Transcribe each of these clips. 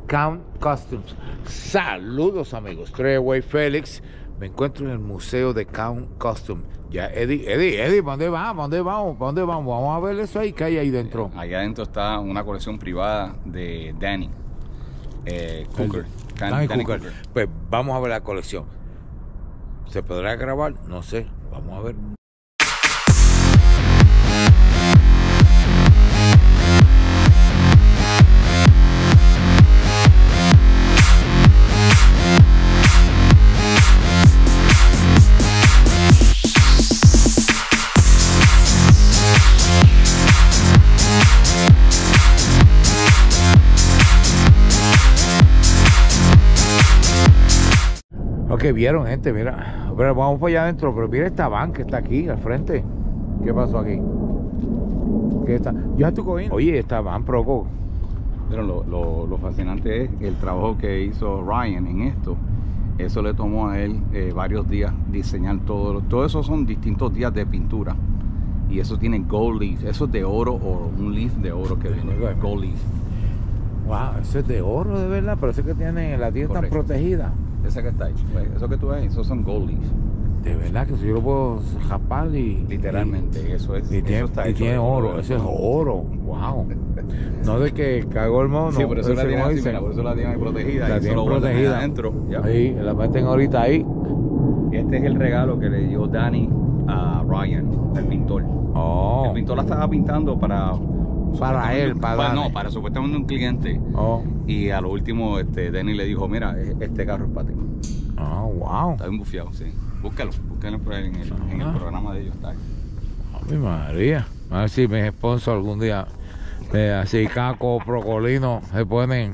Count Customs. Saludos amigos, Treyway Félix. Me encuentro en el museo de Count Customs. Ya, Eddie, ¿dónde vamos? ¿Dónde vamos? Vamos a ver eso ahí, que hay ahí dentro. Allá adentro está una colección privada de Danny Cooker. Danny Cooker. Pues vamos a ver la colección. ¿Se podrá grabar? No sé. Vamos a ver. Ok, vieron gente, mira. Pero vamos para allá adentro, pero mira esta van que está aquí al frente. ¿Qué pasó aquí? ¿Qué está? ¿Ya tú cogiendo? Oye, esta van, Proco. Pero lo fascinante es el trabajo que hizo Ryan en esto. Eso le tomó a él varios días diseñar todo. Todo eso son distintos días de pintura. Y eso tiene gold leaf. Eso es de oro, un leaf de oro que viene. Gold leaf. Wow, eso es de oro de verdad, pero eso que tiene la tienda tan protegida. Esa que está ahí, eso que tú ves, esos son gold leaf. De verdad que si yo lo puedo japar y... Literalmente, eso es. Y tiene, eso está hecho tiene oro, oro, eso es oro. Wow. No de que cagó el mono. Sí, por eso la tiene así, dicen. mira, por eso la tiene protegida. La tiene protegida. Adentro, ya. Ahí, la meten ahorita ahí. Este es el regalo que le dio Danny a Ryan, el pintor. Oh. El pintor la estaba pintando para él, para supuestamente un cliente. Oh. Y a lo último, Danny le dijo, mira, este carro es para ti. Oh, wow. Está bien bufiado, sí. Búscalo por ahí en el programa de ellos. Está ahí. Ay, María. A ver si me sponsor algún día. Así, Caco, Procolino, se ponen.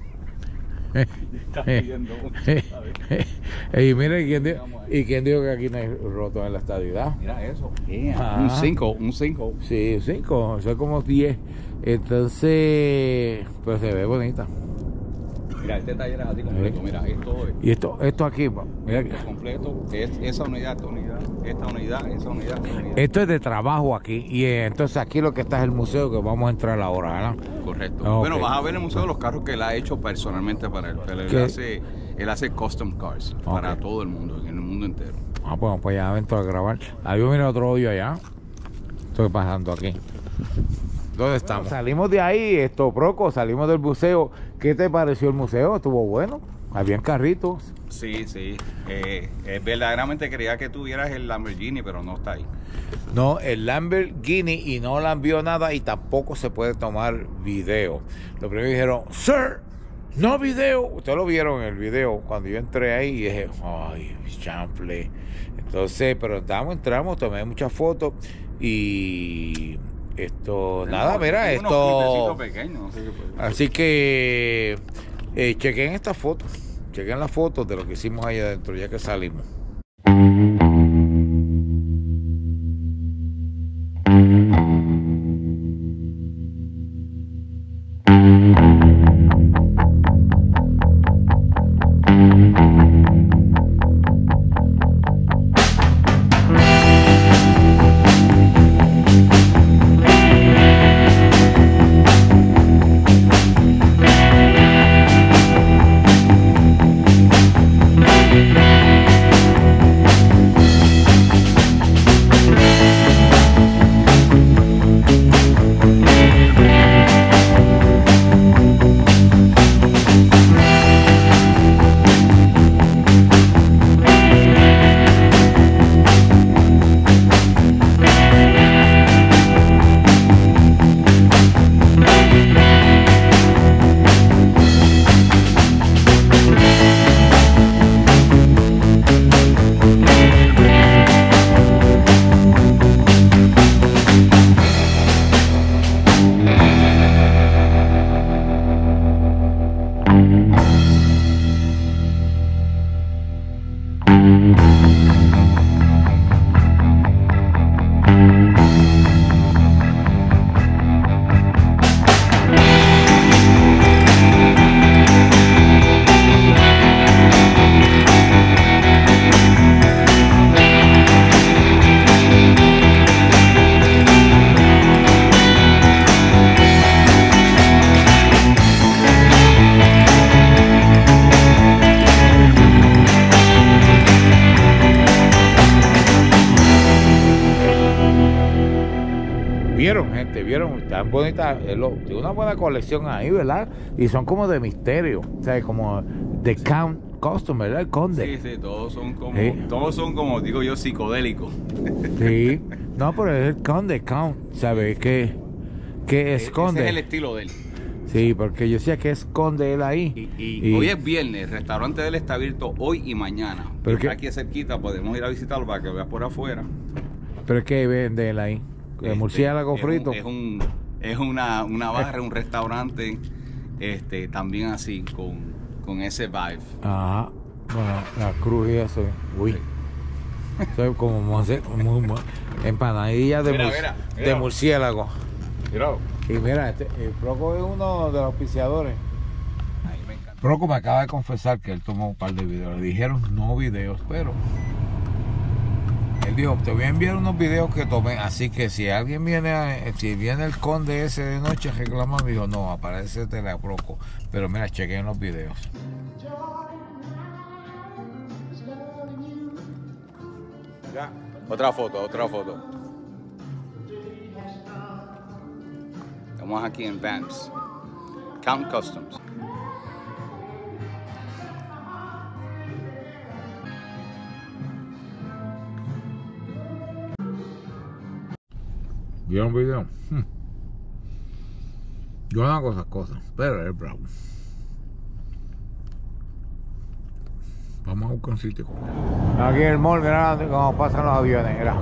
Y mire, ¿quién dijo que aquí no hay roto en la estadidad? Mira eso. Un 5. Sí, 5, eso es como 10. Entonces, pues se ve bonita. Mira, este taller es así completo. Mira, y esto aquí, mira es completo. Es esa unidad, esta unidad. Esto es de trabajo aquí. Y entonces aquí lo que está es el museo que vamos a entrar ahora, ¿verdad? Correcto. Okay. Bueno, vas a ver el museo de los carros que él ha hecho personalmente para él. Pero él hace custom cars para todo el mundo, en el mundo entero. Pues vamos para allá adentro a grabar. Adiós, mira otro hoyo allá. Estoy pasando aquí. ¿Dónde estamos? Bueno, salimos de ahí, Proco, salimos del museo. ¿Qué te pareció el museo? ¿Estuvo bueno? ¿Habían carritos? Sí. Verdaderamente quería que tuvieras el Lamborghini, pero no está ahí. No, el Lamborghini y no la envió nada y tampoco se puede tomar video. Lo primero dijeron, sir, no video. Ustedes lo vieron en el video cuando yo entré ahí y dije, ay, chanfle. Entonces, pero entramos, tomé muchas fotos y... nada, mira, Pequeños, no sé qué puede. Así que chequen estas fotos, chequen las fotos de lo que hicimos ahí adentro ya que salimos. vieron, tan bonitas, tiene una buena colección ahí, ¿verdad? Y son como de misterio, o sea, como de Count Custom, ¿verdad? El conde. Sí, todos son como, digo yo, psicodélicos. Sí, no, pero es el conde Count, ¿sabes? Que esconde. Ese es el estilo de él. Sí, porque yo decía que esconde él ahí. Y hoy es viernes, el restaurante de él está abierto hoy y mañana. Pero está aquí cerquita, podemos ir a visitarlo para que veas por afuera. ¿Pero qué vende él ahí? ¿Murciélago frito? Es una barra, un restaurante, también así, con ese vibe. Ajá. Bueno, la cruz y eso. Uy. Soy como empanadilla de murciélago. Mira. Y mira, el Proco es uno de los auspiciadores. Ahí me encanta. Proco me acaba de confesar que él tomó un par de videos. Le dijeron no videos, pero él dijo, te voy a enviar unos videos que tomé. Así que si alguien si viene el conde ese de noche a reclamar, me dijo, no, aparece la Proco. Pero mira, chequen los videos. Ya. Otra foto. Estamos aquí en Vance. Count Customs. ¿Vieron un video? Yo no hago esas cosas, pero es bravo. Vamos a buscar un sitio. Aquí en el mall, mira cómo pasan los aviones, mira.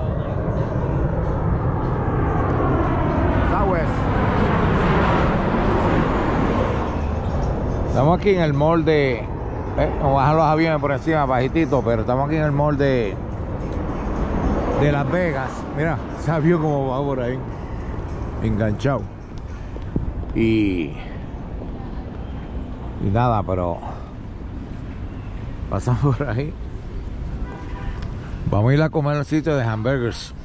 Southwest. Estamos aquí en el mall de... Nos bajan los aviones por encima, bajitito, pero estamos aquí en el mall de Las Vegas. Mira, ese avión como va por ahí, enganchado. Y nada, pero pasamos por ahí. Vamos a ir a comer al sitio de hamburgers.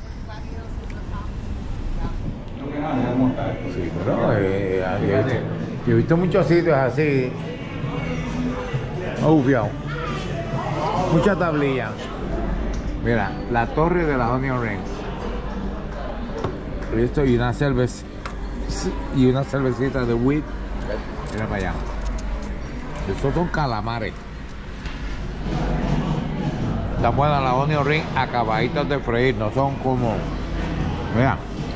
Sí, pero yo he visto muchos sitios así, obvio, mucha tablilla. Mira, la torre de las Onion Rings. Esto y una cerveza y una cervecita de wheat. Mira para allá. Estos son calamares. Están buenas las Onion Rings, acabaditas de freír, no son como, mira,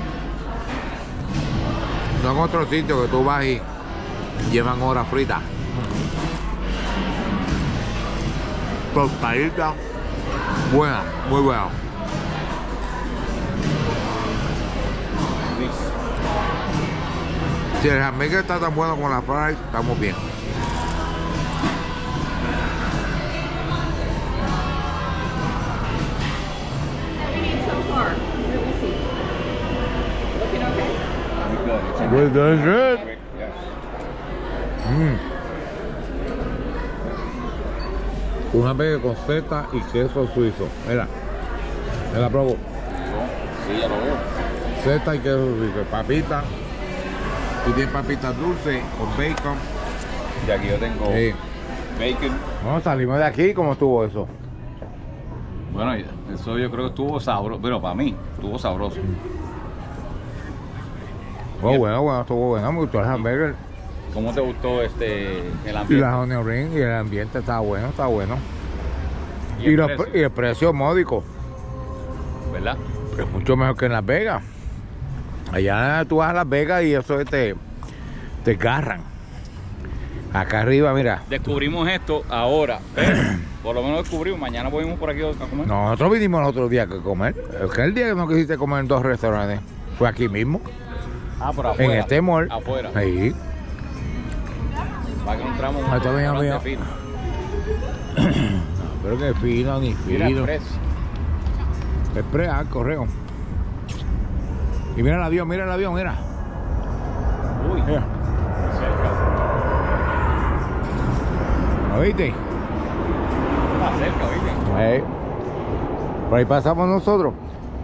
no en otro sitio que tú vas y llevan horas fritas. Tostadita, buena, muy buena. Si el hamburger está tan bueno como la fries, estamos bien. Good, that's good. Un hamburger con seta y queso suizo. Mira, me la probo. Sí, ya lo veo. Seta y queso suizo. Papita. Tú tienes papitas dulces con bacon. Y aquí yo tengo bacon. Bueno, salimos de aquí. ¿Cómo estuvo eso? Bueno, eso yo creo que estuvo sabroso. Pero para mí, estuvo sabroso. Oh, bueno, estuvo bueno. Me gustó el hamburger. ¿Cómo te gustó el Y ambiente? las Onion Rings y el ambiente está bueno, está bueno. ¿Y el precio? Y el precio módico. ¿Verdad? Es mucho mejor que en Las Vegas. Allá tú vas a Las Vegas y eso te agarran. Acá arriba, mira. Descubrimos esto ahora. Por lo menos descubrimos. Mañana podemos por aquí a comer. Nosotros vinimos el otro día a comer. El día que no quisiste comer en 2 restaurantes fue aquí mismo. Ah, por afuera. En este mall. Afuera. Ahí. Para que entramos Ah, está bien, amigo. fino. Pero que fino ni Mira el fino. precio. Express al correo. Y mira el avión, mira. Uy. Mira. Cerca. ¿Oíste? Está cerca, ¿viste? Por ahí pasamos nosotros.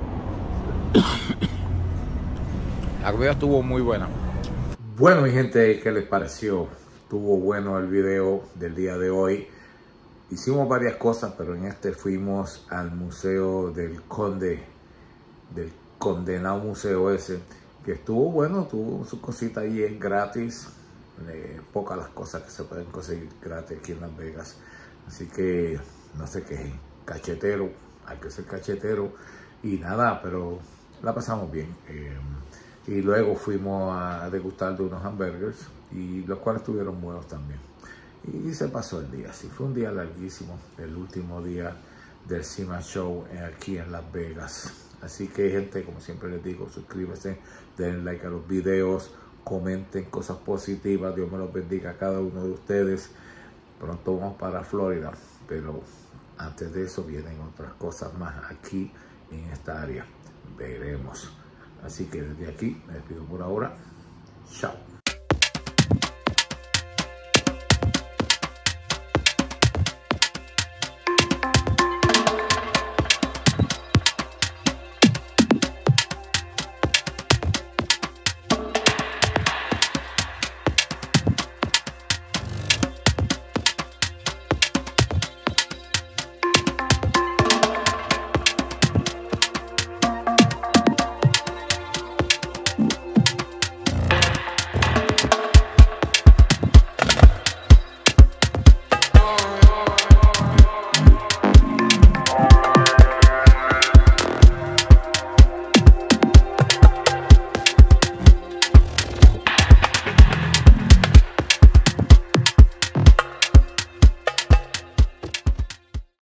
La comida estuvo muy buena. Bueno, mi gente, ¿qué les pareció? Estuvo bueno el video del día de hoy. Hicimos varias cosas, pero en este fuimos al museo del conde, del condenado museo ese, que estuvo bueno, tuvo sus cositas ahí, es gratis. Pocas las cosas que se pueden conseguir gratis aquí en Las Vegas. Así que no se quejen. Cachetero, hay que ser cachetero. Y nada, pero la pasamos bien. Y luego fuimos a degustar de unos hamburgers, y los cuales estuvieron buenos también. Y se pasó el día, sí, fue un día larguísimo, el último día del SEMA Show aquí en Las Vegas. Así que, gente, como siempre les digo, suscríbanse, den like a los videos, comenten cosas positivas, Dios me los bendiga a cada uno de ustedes. Pronto vamos para Florida, pero antes de eso vienen otras cosas más aquí en esta área, veremos. Así que desde aquí me despido por ahora, chao.